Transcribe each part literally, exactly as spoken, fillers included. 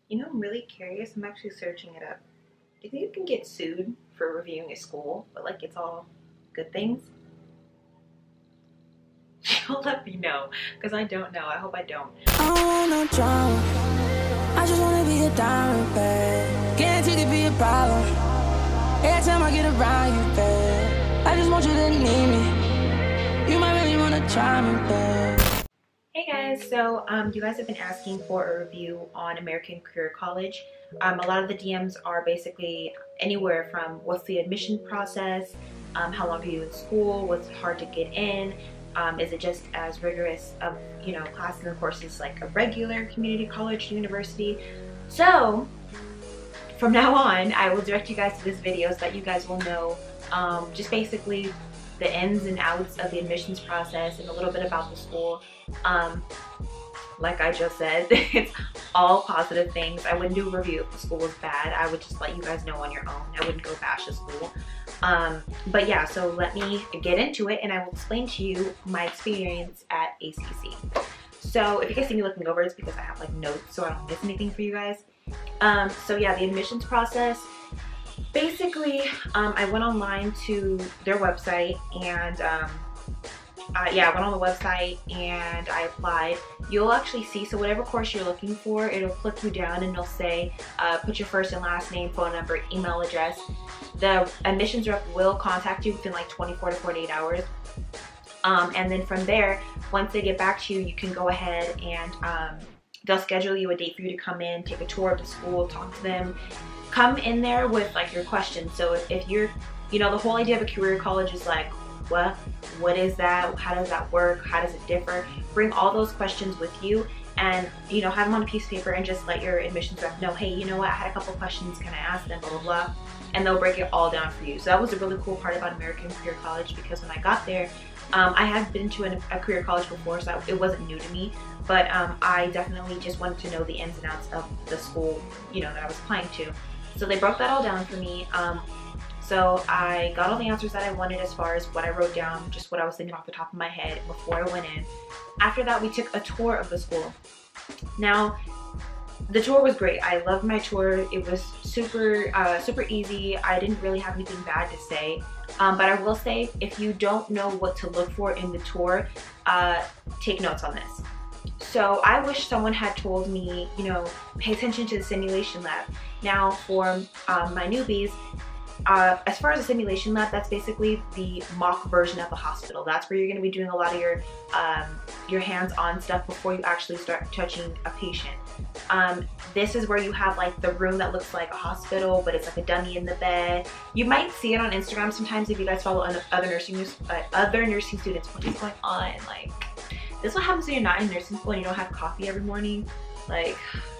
You know, I'm really curious. I'm actually searching it up. Do you think you can get sued for reviewing a school, but like it's all good things? You'll let me know, because I don't know. I hope I don't. I want no drama. I just wanna be a diamond, babe. Guaranteed to be a problem. Every time I get around you, babe, I just want you to need me. You might really wanna try me, babe. Hey guys, so um, you guys have been asking for a review on American Career College. Um, a lot of the D Ms are basically anywhere from what's the admission process, um, how long are you in school, what's hard to get in, um, is it just as rigorous of you know classes and courses like a regular community college university. So from now on, I will direct you guys to this video so that you guys will know um, just basically the ins and outs of the admissions process and a little bit about the school. Um, like I just said, it's all positive things. I wouldn't do a review if the school was bad. I would just let you guys know on your own. I wouldn't go bash the school. Um, but yeah, so let me get into it and I will explain to you my experience at A C C. So if you guys see me looking over, it's because I have like notes so I don't miss anything for you guys. Um, so yeah, the admissions process. Basically, um, I went online to their website and um, uh, yeah, I went on the website and I applied. You'll actually see, so whatever course you're looking for, it'll click you down and it'll say, uh, put your first and last name, phone number, email address. The admissions rep will contact you within like twenty-four to forty-eight hours. Um, and then from there, once they get back to you, you can go ahead and um, they'll schedule you a date for you to come in, take a tour of the school, talk to them. Come in there with like your questions. So if, if you're, you know, the whole idea of a career college is like, what, what is that? How does that work? How does it differ? Bring all those questions with you and, you know, have them on a piece of paper and just let your admissions rep know, hey, you know what, I had a couple questions, can I ask them, blah, blah, blah. And they'll break it all down for you. So that was a really cool part about American Career College because when I got there, um, I had been to an, a career college before, so it wasn't new to me. But um, I definitely just wanted to know the ins and outs of the school, you know, that I was applying to. So they broke that all down for me. Um, so I got all the answers that I wanted as far as what I wrote down, just what I was thinking off the top of my head before I went in. After that, we took a tour of the school. Now, the tour was great. I loved my tour. It was super, uh, super easy. I didn't really have anything bad to say. Um, but I will say, if you don't know what to look for in the tour, uh, take notes on this. So I wish someone had told me, you know, pay attention to the simulation lab. Now for um, my newbies, uh, as far as the simulation lab, that's basically the mock version of the hospital. That's where you're going to be doing a lot of your um, your hands-on stuff before you actually start touching a patient. Um, this is where you have like the room that looks like a hospital, but it's like a dummy in the bed. You might see it on Instagram sometimes if you guys follow other nursing uh, other nursing students. What is going on? Like, this is what happens when you're not in nursing school and you don't have coffee every morning. Like,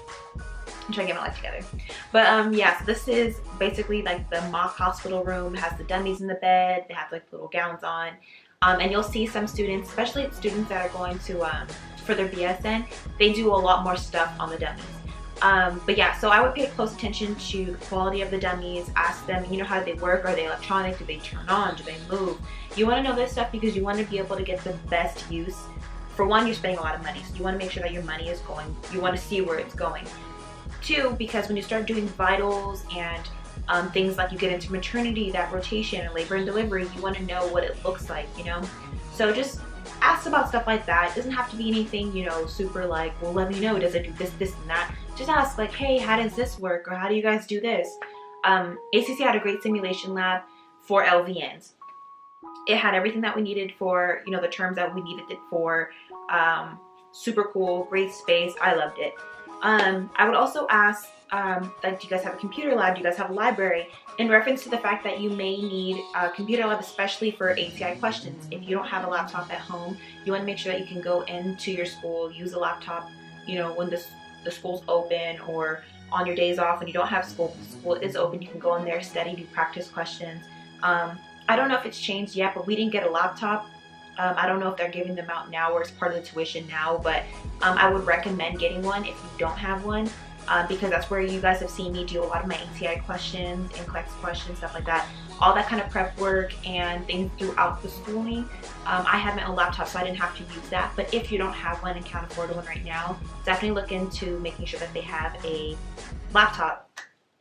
I'm trying to get my life together. But um, yeah, so this is basically like the mock hospital room. It has the dummies in the bed. They have like little gowns on. Um, and you'll see some students, especially students that are going to, um, for their B S N, they do a lot more stuff on the dummies. Um, but yeah, so I would pay close attention to the quality of the dummies, ask them, you know, how do they work? Are they electronic? Do they turn on? Do they move? You want to know this stuff because you want to be able to get the best use. For one, you're spending a lot of money, so you want to make sure that your money is going, you want to see where it's going. Two, because when you start doing vitals and um, things like you get into maternity, that rotation and labor and delivery, you want to know what it looks like, you know? So just ask about stuff like that. It doesn't have to be anything, you know, super like, well, let me know, does it do this, this, and that? Just ask like, hey, how does this work? Or how do you guys do this? Um, A C C had a great simulation lab for L V Ns. It had everything that we needed for, you know, the terms that we needed it for. Um, super cool, great space. I loved it. Um, I would also ask, um, like, do you guys have a computer lab? Do you guys have a library? In reference to the fact that you may need a computer lab, especially for A C I questions. If you don't have a laptop at home, you want to make sure that you can go into your school, use a laptop, you know, when the, the school's open or on your days off when you don't have school, school is open, you can go in there, study, do practice questions. Um, I don't know if it's changed yet, but we didn't get a laptop. Um, I don't know if they're giving them out now or it's part of the tuition now, but um, I would recommend getting one if you don't have one. um, because that's where you guys have seen me do a lot of my A T I questions, N C L E X questions, stuff like that. All that kind of prep work and things throughout the schooling. Um, I have my own laptop, so I didn't have to use that. But if you don't have one and can't afford one right now, definitely look into making sure that they have a laptop.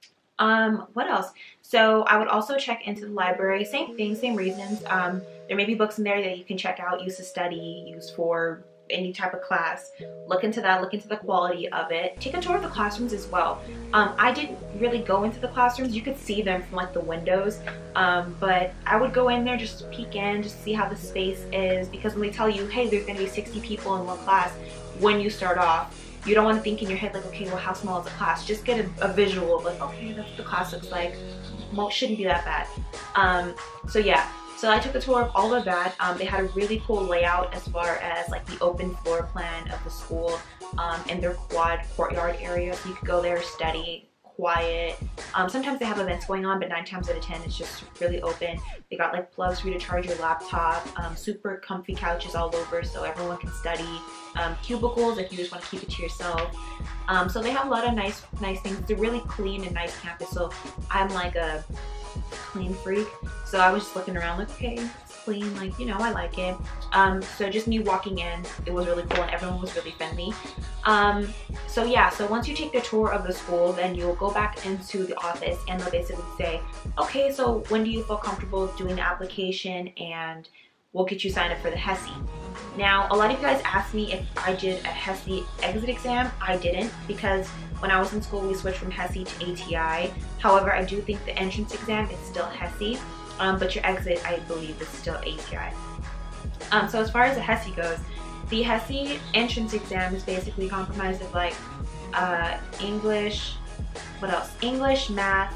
Um, what else? So I would also check into the library. Same thing, same reasons. Um, there may be books in there that you can check out, use to study, use for any type of class. Look into that, look into the quality of it. Take a tour of the classrooms as well. Um, I didn't really go into the classrooms. You could see them from like the windows, um, but I would go in there just to peek in, just to see how the space is, because when they tell you, hey, there's gonna be sixty people in one class when you start off, you don't want to think in your head like, okay, well, how small is the class? Just get a, a visual of like, okay, that's what the class looks like. Well, it shouldn't be that bad. Um, so yeah. So I took a tour of all of that. Um, they had a really cool layout as far as like the open floor plan of the school um, and their quad courtyard area. So you could go there, study, quiet. Um, sometimes they have events going on, but nine times out of ten, it's just really open. They got like plugs for you to charge your laptop, um, super comfy couches all over so everyone can study. Um, cubicles if you just want to keep it to yourself. Um, so they have a lot of nice, nice things. It's a really clean and nice campus. So I'm like a clean freak, so I was just looking around like, okay, it's clean, like, you know, I like it. Um, so just me walking in, it was really cool and everyone was really friendly. Um, so yeah, so once you take the tour of the school, then you'll go back into the office and they'll basically say, okay, so when do you feel comfortable doing the application, and we'll get you signed up for the HESI. Now, a lot of you guys asked me if I did a HESI exit exam. I didn't, because when I was in school, we switched from HESI to A T I. However, I do think the entrance exam is still HESI, um, but your exit, I believe, is still A T I. Um, so as far as the HESI goes, the HESI entrance exam is basically comprised of like uh, English, what else? English, math,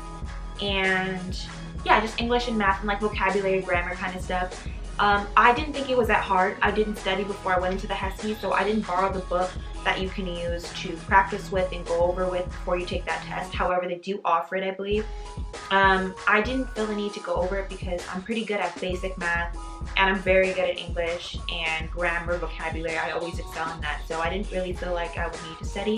and yeah, just English and math and like vocabulary, grammar kind of stuff. Um, I didn't think it was that hard. I didn't study before I went into the HESI, so I didn't borrow the book that you can use to practice with and go over with before you take that test. However, they do offer it, I believe. Um, I didn't feel the need to go over it because I'm pretty good at basic math and I'm very good at English and grammar, vocabulary. I always excel in that, so I didn't really feel like I would need to study.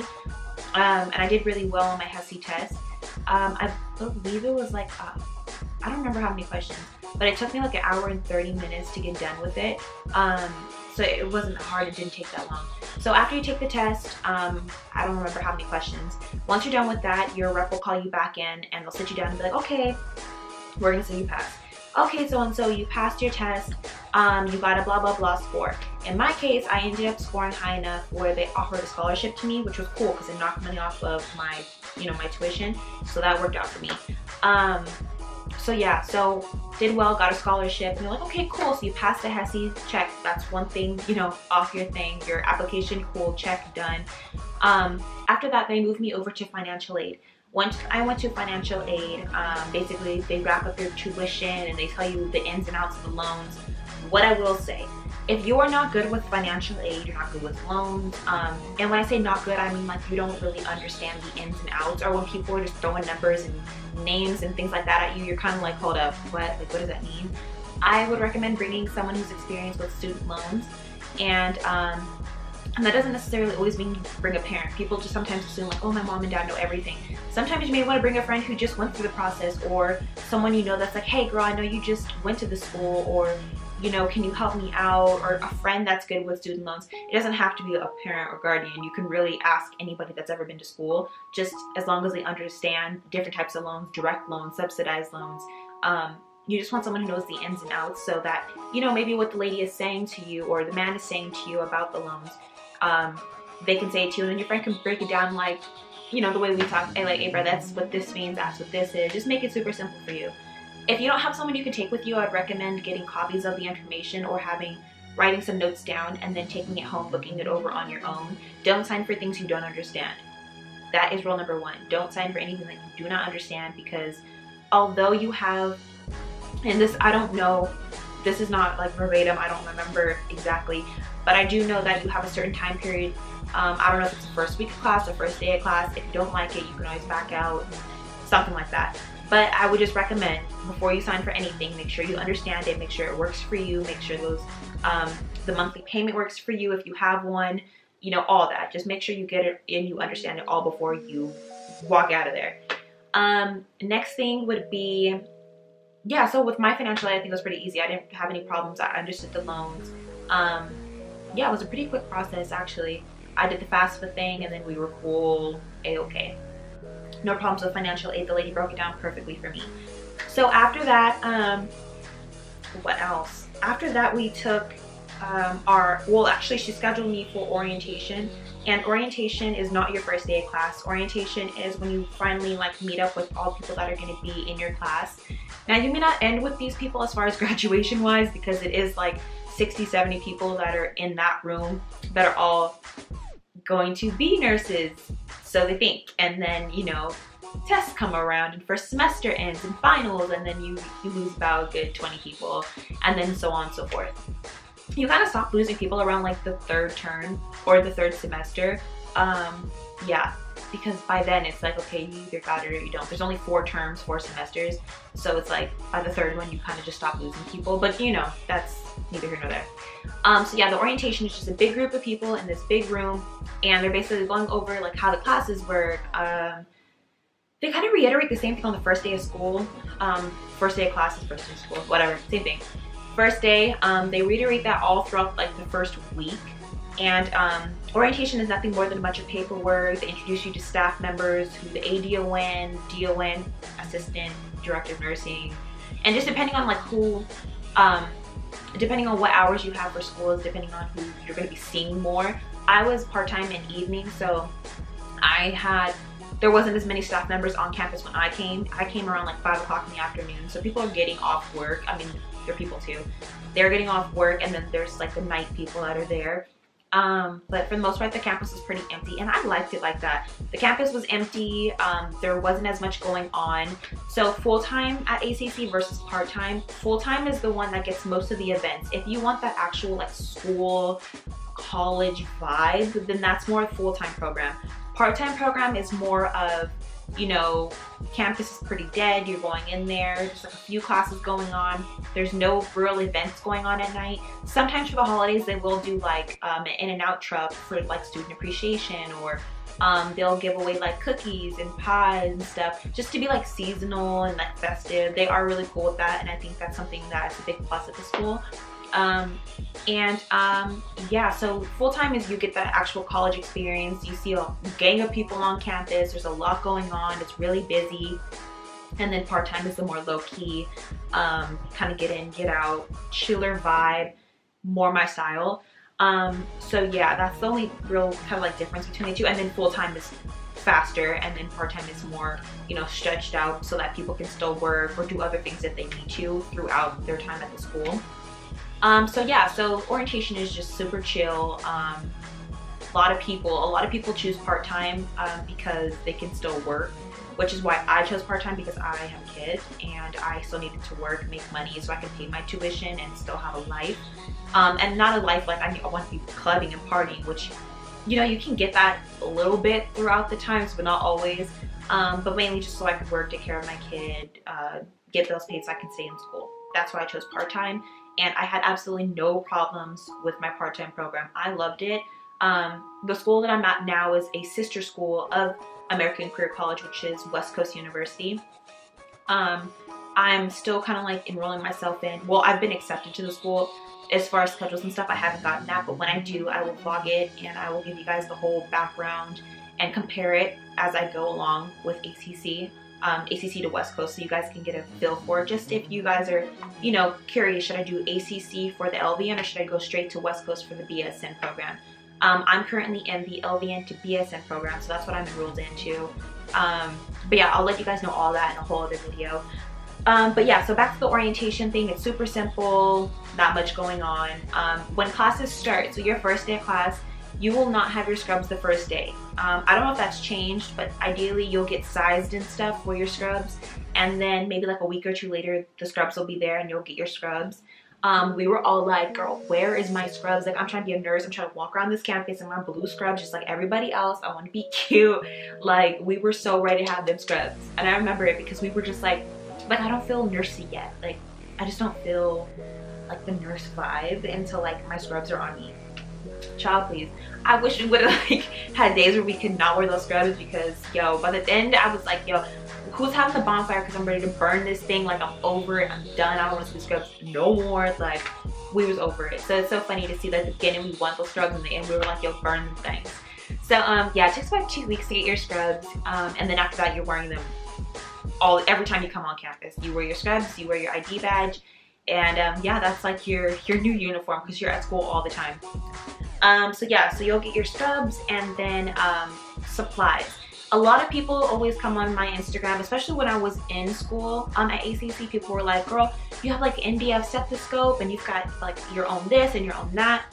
Um, and I did really well on my HESI test. Um, I believe it was like, uh, I don't remember how many questions, but it took me like an hour and thirty minutes to get done with it. Um, so it wasn't hard, it didn't take that long. So after you take the test, um, I don't remember how many questions. Once you're done with that, your rep will call you back in and they'll sit you down and be like, okay, we're gonna say you passed. Okay, so and so you passed your test, um, you got a blah blah blah score. In my case, I ended up scoring high enough where they offered a scholarship to me, which was cool because it knocked money off of my, you know, my tuition. So that worked out for me. Um, So yeah, so did well, got a scholarship, and you're like, okay, cool, so you passed the HESI, check, that's one thing, you know, off your thing, your application, cool, check, done. Um, after that, they moved me over to financial aid. Once I went to financial aid, um, basically they wrap up your tuition and they tell you the ins and outs of the loans. What I will say, if you are not good with financial aid, you're not good with loans, um, and when I say not good, I mean like you don't really understand the ins and outs, or when people are just throwing numbers and names and things like that at you, you're kind of like, hold up, what, like, what does that mean? I would recommend bringing someone who's experienced with student loans, and um, and that doesn't necessarily always mean you bring a parent. People just sometimes assume like, oh, my mom and dad know everything. Sometimes you may want to bring a friend who just went through the process, or someone you know that's like, hey girl, I know you just went to the school, or you know, can you help me out? Or a friend that's good with student loans. It doesn't have to be a parent or guardian. You can really ask anybody that's ever been to school, just as long as they understand different types of loans, direct loans, subsidized loans. Um, you just want someone who knows the ins and outs, so that, you know, maybe what the lady is saying to you or the man is saying to you about the loans, um, they can say it to you, and then your friend can break it down like, you know, the way we talk, hey, like, hey bro, that's what this means, that's what this is. Just make it super simple for you. If you don't have someone you can take with you, I'd recommend getting copies of the information or having, writing some notes down and then taking it home, looking it over on your own. Don't sign for things you don't understand. That is rule number one. Don't sign for anything that you do not understand, because although you have, and this, I don't know, this is not like verbatim, I don't remember exactly, but I do know that you have a certain time period. Um, I don't know if it's the first week of class or first day of class. If you don't like it, you can always back out, something like that. But I would just recommend, before you sign for anything, make sure you understand it, make sure it works for you, make sure those um, the monthly payment works for you if you have one. you know, all that. Just make sure you get it and you understand it all before you walk out of there. Um, next thing would be, yeah, so with my financial aid, I think it was pretty easy. I didn't have any problems. I understood the loans. Um, yeah, it was a pretty quick process, actually. I did the FAFSA thing, and then we were cool, A-okay. No problems with financial aid. The lady broke it down perfectly for me. So after that, um, what else? After that, we took um, our, well, actually, she scheduled me for orientation. And orientation is not your first day of class. Orientation is when you finally like meet up with all people that are going to be in your class. Now, you may not end with these people as far as graduation wise, because it is like sixty, seventy people that are in that room that are all going to be nurses, so they think. And then, you know, tests come around and first semester ends and finals, and then you, you lose about a good twenty people, and then so on and so forth. You kind of stop losing people around like the third term or the third semester. Um, yeah, because by then it's like, okay, you either got it or you don't. There's only four terms, four semesters. So it's like by the third one, you kind of just stop losing people. But you know, that's neither here nor there. Um, so yeah, the orientation is just a big group of people in this big room, and they're basically going over like how the classes work. Um, they kind of reiterate the same thing on the first day of school. Um, first day of classes, first day of school, whatever, same thing. First day, um, they reiterate that all throughout like the first week. And um, orientation is nothing more than a bunch of paperwork. They introduce you to staff members, who the A D O N, D O N, assistant, director of nursing, and just depending on like who, um, depending on what hours you have for schools, depending on who you're going to be seeing more. I was part-time in evening, so I had, there wasn't as many staff members on campus when I came. I came around like five o'clock in the afternoon, so people are getting off work. I mean, they're people too. They're getting off work, and then there's like the night people that are there. Um, but for the most part, the campus was pretty empty, and I liked it like that. The campus was empty. Um, there wasn't as much going on. So full-time at A C C versus part-time. Full-time is the one that gets most of the events. If you want that actual like school, college vibe, then that's more a full-time program. Part-time program is more of, you know, campus is pretty dead. You're going in there, there's like a few classes going on. There's no real events going on at night. Sometimes for the holidays, they will do like um, an In-N-Out truck for like student appreciation, or um, they'll give away like cookies and pies and stuff, just to be like seasonal and like festive. They are really cool with that, and I think that's something that's a big plus at the school. Um, and um, yeah, so full-time is you get that actual college experience. You see a gang of people on campus. There's a lot going on. It's really busy. And then part-time is the more low-key, um, kind of get in, get out, chiller vibe, more my style. Um, so yeah, that's the only real kind of like difference between the two. And then full-time is faster, and then part-time is more, you know, stretched out so that people can still work or do other things if they need to throughout their time at the school. Um, so yeah, so orientation is just super chill. Um, a lot of people, a lot of people choose part-time um, because they can still work, which is why I chose part-time, because I have a kid and I still needed to work, make money so I can pay my tuition and still have a life. Um, and not a life like I, I want to be clubbing and partying, which, you know, you can get that a little bit throughout the times, but not always. Um, but mainly just so I could work, take care of my kid, uh, get bills paid so I can stay in school. That's why I chose part-time. And I had absolutely no problems with my part-time program. I loved it. Um, the school that I'm at now is a sister school of American Career College, which is West Coast University. Um, I'm still kind of like enrolling myself in. Well, I've been accepted to the school. As far as schedules and stuff, I haven't gotten that. But when I do, I will vlog it, and I will give you guys the whole background and compare it as I go along with A C C. Um, A C C to West Coast, so you guys can get a feel for it. Just if you guys are, you know, curious, should I do A C C for the L V N or should I go straight to West Coast for the B S N program? Um, I'm currently in the L V N to B S N program, so that's what I'm enrolled into. Um, but yeah, I'll let you guys know all that in a whole other video. Um, but yeah, so back to the orientation thing. It's super simple, not much going on. Um, when classes start, so your first day of class, you will not have your scrubs the first day. Um, I don't know if that's changed, but ideally you'll get sized and stuff for your scrubs, and then maybe like a week or two later, the scrubs will be there and you'll get your scrubs. Um, we were all like, girl, where is my scrubs? Like, I'm trying to be a nurse. I'm trying to walk around this campus in my blue scrubs just like everybody else. I want to be cute. Like, we were so ready to have them scrubs. And I remember it because we were just like, like, I don't feel nursey yet. Like, I just don't feel like the nurse vibe until like my scrubs are on me. child please. I wish we would have like had days where we could not wear those scrubs, because yo, by the end I was like, yo, who's having the bonfire, because I'm ready to burn this thing. Like, I'm over it, I'm done, I don't want to see scrubs no more. Like, we was over it. So it's so funny to see that at the beginning we want those scrubs, in the end we were like, yo, burn them things. So um yeah, it takes about two weeks to get your scrubs, um and then after that you're wearing them all every time you come on campus. You wear your scrubs, you wear your I D badge, and um yeah, that's like your your new uniform, because you're at school all the time. Um so yeah, so you'll get your scrubs, and then um supplies. A lot of people always come on my Instagram, especially when I was in school um, at A C C. People were like, girl, you have like N D F stethoscope, and you've got like your own this and your own that.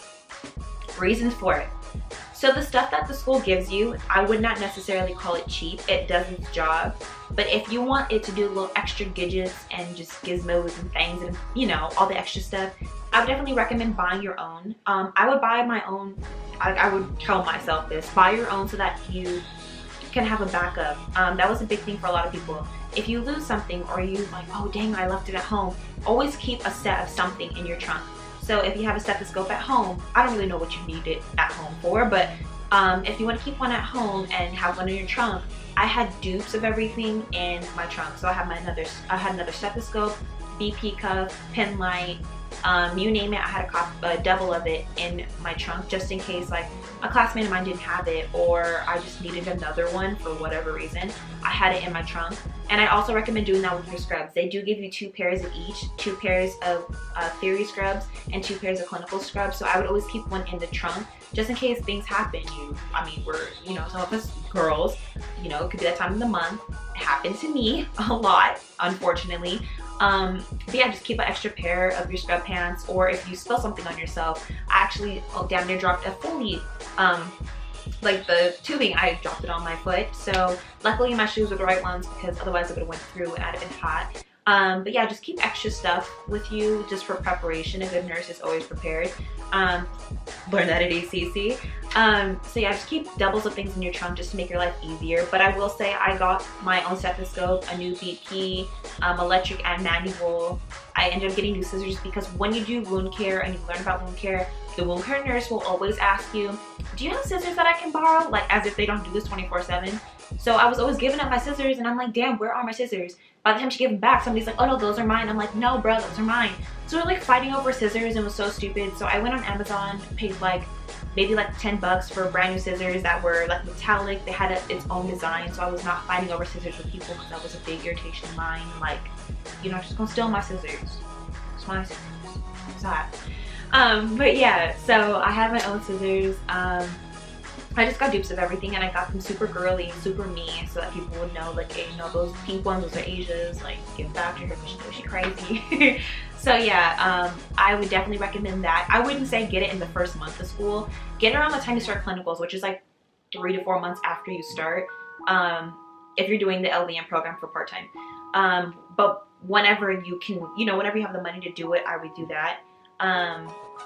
Reasons for it. So the stuff that the school gives you, I would not necessarily call it cheap. It does its job. But if you want it to do a little extra gadgets and just gizmos and things and, you know, all the extra stuff, I would definitely recommend buying your own. Um, I would buy my own. I, I would tell myself this. Buy your own so that you can have a backup. Um, that was a big thing for a lot of people. If you lose something, or you like, oh dang, I left it at home, always keep a set of something in your trunk. So if you have a stethoscope at home, I don't really know what you need it at home for, but um, if you want to keep one at home and have one in your trunk, I had dupes of everything in my trunk. So I had my another, I had another stethoscope, B P cuff, pen light, um, you name it. I had a, cop, a double of it in my trunk, just in case like a classmate of mine didn't have it, or I just needed another one for whatever reason. I had it in my trunk. And I also recommend doing that with your scrubs. They do give you two pairs of each, two pairs of uh, theory scrubs and two pairs of clinical scrubs. So I would always keep one in the trunk, just in case things happen. You, I mean, we're, you know, some of us girls, you know, it could be that time of the month. It happened to me a lot, unfortunately. Um, but yeah, just keep an extra pair of your scrub pants, or if you spill something on yourself. I actually oh, damn near dropped a fully, um, like the tubing, I dropped it on my foot. So luckily my shoes were the right ones, because otherwise it would have went through and I'd have been hot. Um, but yeah, just keep extra stuff with you just for preparation. A good nurse is always prepared. Um, learn that at A C C. Um, so yeah, just keep doubles of things in your trunk just to make your life easier. But I will say I got my own stethoscope, a new B P, um, electric and manual. I ended up getting new scissors, because when you do wound care and you learn about wound care, the wound care nurse will always ask you, do you have scissors that I can borrow? Like, as if they don't do this twenty-four seven. So I was always giving up my scissors, and I'm like, damn, where are my scissors? By the time she gave them back, somebody's like, oh no, those are mine. I'm like, no, bro, those are mine. So we're like fighting over scissors, and it was so stupid. So I went on Amazon, paid like maybe like ten bucks for brand new scissors that were like metallic. They had a, its own design, so I was not fighting over scissors with people, because that was a big irritation of mine. Like, you know, just gonna steal my scissors. It's my scissors. It's hot. Um, but yeah, so I have my own scissors. Um, I just got dupes of everything, and I got them super girly, super me, so that people would know, like, hey, you know, those pink ones, those are Asia's, like, give back to her, but she knows she crazy. So yeah, um, I would definitely recommend that. I wouldn't say get it in the first month of school. Get it around the time you start clinicals, which is like three to four months after you start, um, if you're doing the L V N program for part-time. Um, but whenever you can, you know, whenever you have the money to do it, I would do that. Um,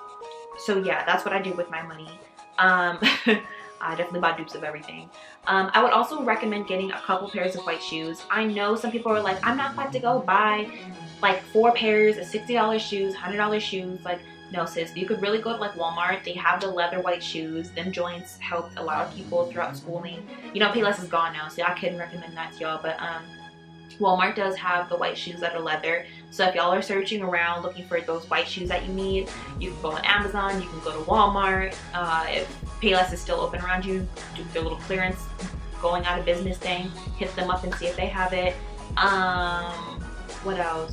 so yeah, that's what I did with my money. Um, I definitely bought dupes of everything. Um, I would also recommend getting a couple pairs of white shoes. I know some people are like, I'm not about to go buy like four pairs of sixty dollar shoes, one hundred dollar shoes. Like, no sis, you could really go to like Walmart. They have the leather white shoes. Them joints helped a lot of people throughout schooling. You know, Payless is gone now, so I couldn't recommend that to y'all, but um, Walmart does have the white shoes that are leather. So if y'all are searching around looking for those white shoes that you need, you can go on Amazon, you can go to Walmart. Uh, if Payless is still open around you, do their little clearance going out of business thing, hit them up and see if they have it. Um, what else?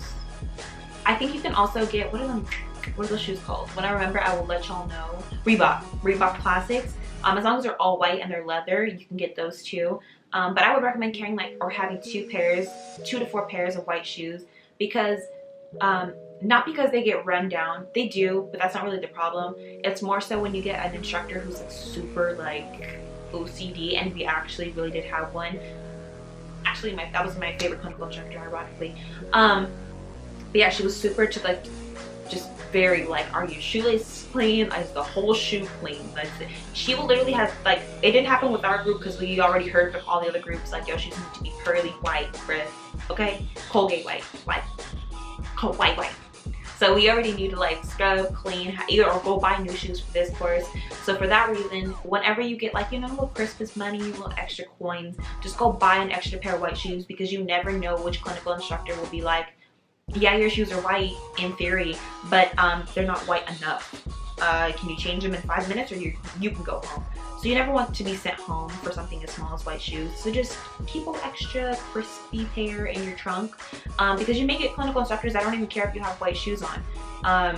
I think you can also get, what are them, what are those shoes called? When I remember, I will let y'all know. Reebok, Reebok Classics. Um, as long as they're all white and they're leather, you can get those too. Um, but I would recommend carrying like, or having two pairs, two to four pairs of white shoes, because um, not because they get run down, they do, but that's not really the problem. It's more so when you get an instructor who's like super like O C D, and we actually really did have one. Actually, my that was my favorite clinical instructor, ironically. Um, but yeah, she was super to like, just very like, are your shoelaces clean? Is the whole shoe clean? Like, she will literally have like, it didn't happen with our group because we already heard from all the other groups like, yo, she's need to be pearly white, bruh. Okay, Colgate white, white, white, white. So we already need to like scrub, clean, either or go buy new shoes for this course. So for that reason, whenever you get like, you know, a little Christmas money, a little extra coins, just go buy an extra pair of white shoes, because you never know which clinical instructor will be like, yeah, your shoes are white in theory, but um, they're not white enough. Uh, can you change them in five minutes or you, you can go home? So you never want to be sent home for something as small as white shoes. So just keep an extra crispy pair in your trunk, um, because you may get clinical instructors that don't even care if you have white shoes on. Um,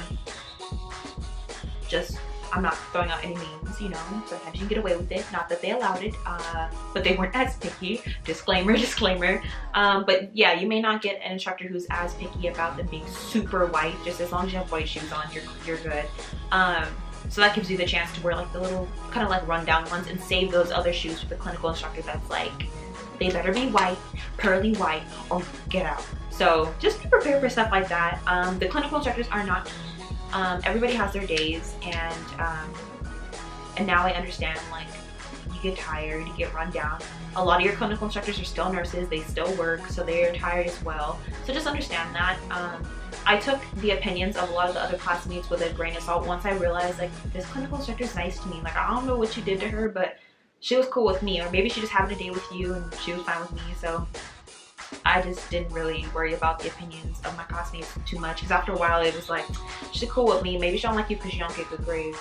just, I'm not throwing out any names, you know, sometimes you can get away with it. Not that they allowed it, uh, but they weren't as picky. Disclaimer, disclaimer. Um, but yeah, you may not get an instructor who's as picky about them being super white. Just as long as you have white shoes on, you're, you're good. Um, so that gives you the chance to wear like the little kind of like rundown ones and save those other shoes for the clinical instructor that's like, they better be white, pearly white, or get out. So just be prepared for stuff like that. Um, the clinical instructors are not Um, everybody has their days, and um, and now I understand, like, you get tired, you get run down. A lot of your clinical instructors are still nurses, they still work, so they're tired as well. So just understand that. Um, I took the opinions of a lot of the other classmates with a grain of salt once I realized, like, this clinical instructor is nice to me. Like, I don't know what you did to her, but she was cool with me, or maybe she just having a day with you and she was fine with me, so I just didn't really worry about the opinions of my classmates too much, because after a while it was like, she's cool with me, maybe she don't like you because you don't get good grades.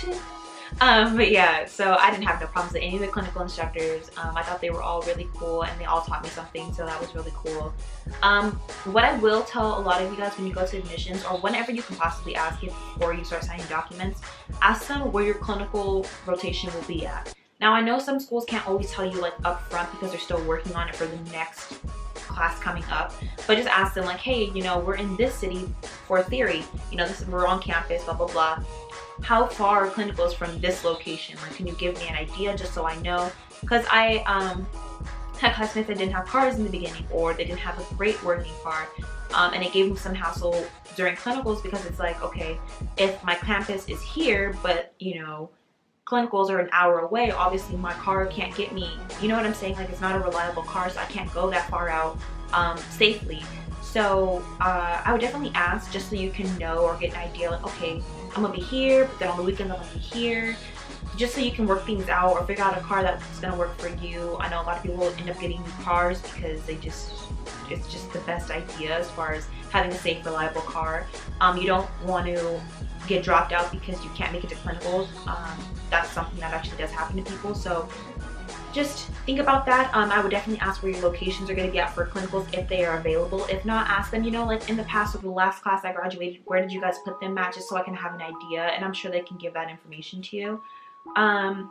um, but yeah, so I didn't have no problems with any of the clinical instructors. Um, I thought they were all really cool and they all taught me something, so that was really cool. Um, what I will tell a lot of you guys when you go to admissions, or whenever you can possibly ask it before you start signing documents, ask them where your clinical rotation will be at. Now I know some schools can't always tell you like up front because they're still working on it for the next class coming up, but just ask them like, hey, you know, we're in this city for theory, you know, this is, we're on campus, blah blah blah, how far are clinicals from this location? Like, can you give me an idea just so I know? Because I um had classmates that didn't have cars in the beginning, or they didn't have a great working car, um, and it gave them some hassle during clinicals, because it's like, okay, if my campus is here but you know clinicals are an hour away, obviously my car can't get me, you know what I'm saying, like it's not a reliable car, so I can't go that far out um, safely. So uh, I would definitely ask, just so you can know or get an idea, like, okay, I'm gonna be here, but then on the weekends I'm gonna be here, just so you can work things out or figure out a car that's gonna work for you. I know a lot of people end up getting new cars because they just, it's just the best idea as far as having a safe, reliable car. Um, you don't want to get dropped out because you can't make it to clinicals. Um, that's something that actually does happen to people, so just think about that. Um, I would definitely ask where your locations are going to be at for clinicals if they are available. If not, ask them, you know, like in the past with the last class I graduated, where did you guys put them at, just so I can have an idea, and I'm sure they can give that information to you. Um,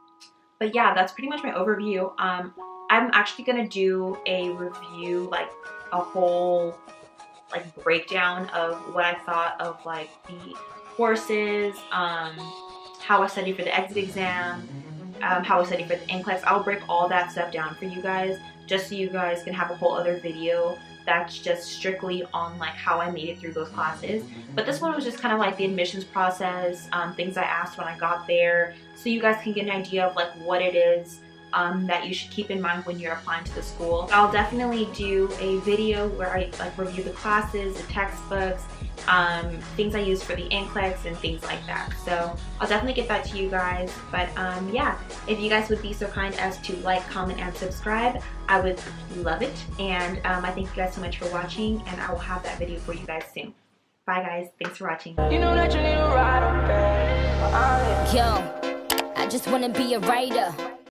but yeah, that's pretty much my overview. Um, I'm actually going to do a review, like a whole like breakdown of what I thought of like the courses, um, how I studied for the exit exam, um, how I studied for the N C L E X. I'll break all that stuff down for you guys, just so you guys can have a whole other video that's just strictly on like how I made it through those classes. But this one was just kind of like the admissions process, um, things I asked when I got there, so you guys can get an idea of like what it is Um, that you should keep in mind when you're applying to the school. I'll definitely do a video where I like review the classes, the textbooks, um, things I use for the N C L E X and things like that. So I'll definitely get that to you guys. But um, yeah, if you guys would be so kind as to like, comment, and subscribe, I would love it. And um, I thank you guys so much for watching, and I will have that video for you guys soon. Bye guys, thanks for watching. You know that you need a ride on that. Yo, I just wanna be a writer.